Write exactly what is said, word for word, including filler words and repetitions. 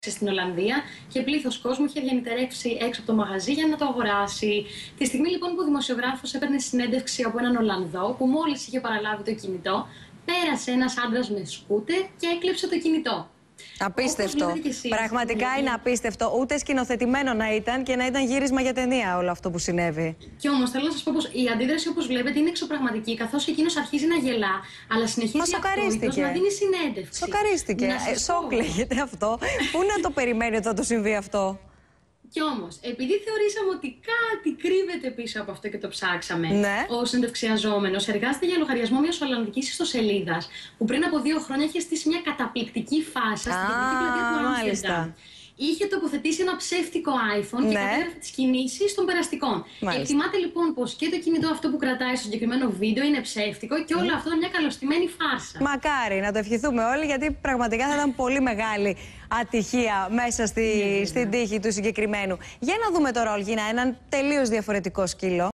στην Ολλανδία και πλήθος κόσμου είχε διανυτερεύσει έξω από το μαγαζί για να το αγοράσει. Τη στιγμή λοιπόν που ο δημοσιογράφος έπαιρνε συνέντευξη από έναν Ολλανδό που μόλις είχε παραλάβει το κινητό, πέρασε ένας άντρας με σκούτερ και έκλεψε το κινητό. Απίστευτο. Πραγματικά είναι απίστευτο. Ούτε σκηνοθετημένο να ήταν και να ήταν γύρισμα για ταινία όλο αυτό που συνέβη. Και όμως θέλω να σας πω πως η αντίδραση, όπως βλέπετε, είναι εξωπραγματική, καθώς εκείνος αρχίζει να γελά, αλλά συνεχίζει αυτόητος να δίνει συνέντευξη. Σοκαρίστηκε. Ε, σοκ λέγεται αυτό. Πού να το περιμένει ότι θα του συμβεί αυτό. Κι όμως, επειδή θεωρήσαμε ότι κάτι κρύβεται πίσω από αυτό και το ψάξαμε, ναι. ο συνεντευξιαζόμενος εργάζεται για λογαριασμό μιας ολλανδικής ιστοσελίδας που πριν από δύο χρόνια είχε στήσει μια καταπληκτική φάσα στην κεντρική πλατεία του Άμστερνταμ. Είχε τοποθετήσει ένα ψεύτικο iPhone και ναι. κατέγραφε τις κινήσεις των περαστικών. Μάλιστα. Εκτιμάται λοιπόν πως και το κινητό αυτό που κρατάει στο συγκεκριμένο βίντεο είναι ψεύτικο και όλο mm. αυτό είναι μια καλωστημένη φάρσα. Μακάρι να το ευχηθούμε όλοι, γιατί πραγματικά θα ήταν πολύ μεγάλη ατυχία μέσα στη, mm. στην τύχη του συγκεκριμένου. Για να δούμε τώρα, Ολγίνα, έναν τελείως διαφορετικό σκύλο.